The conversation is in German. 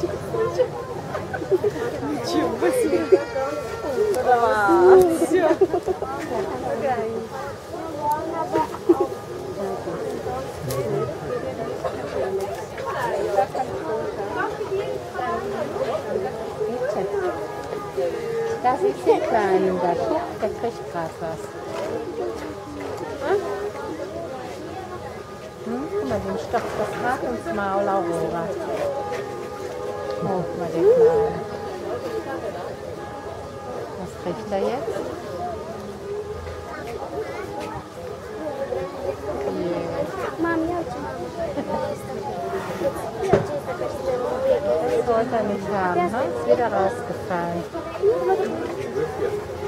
Ничего себе! Класс! Все. Das ist der Kleine, der guckt, der kriegt gerade was. Guck mal, den stopft das gerade ins Maul, Aurora. Oh, guck mal, der Kleine. Was kriegt er jetzt? Das wollte er nicht haben, ne? Ist wieder rausgefallen.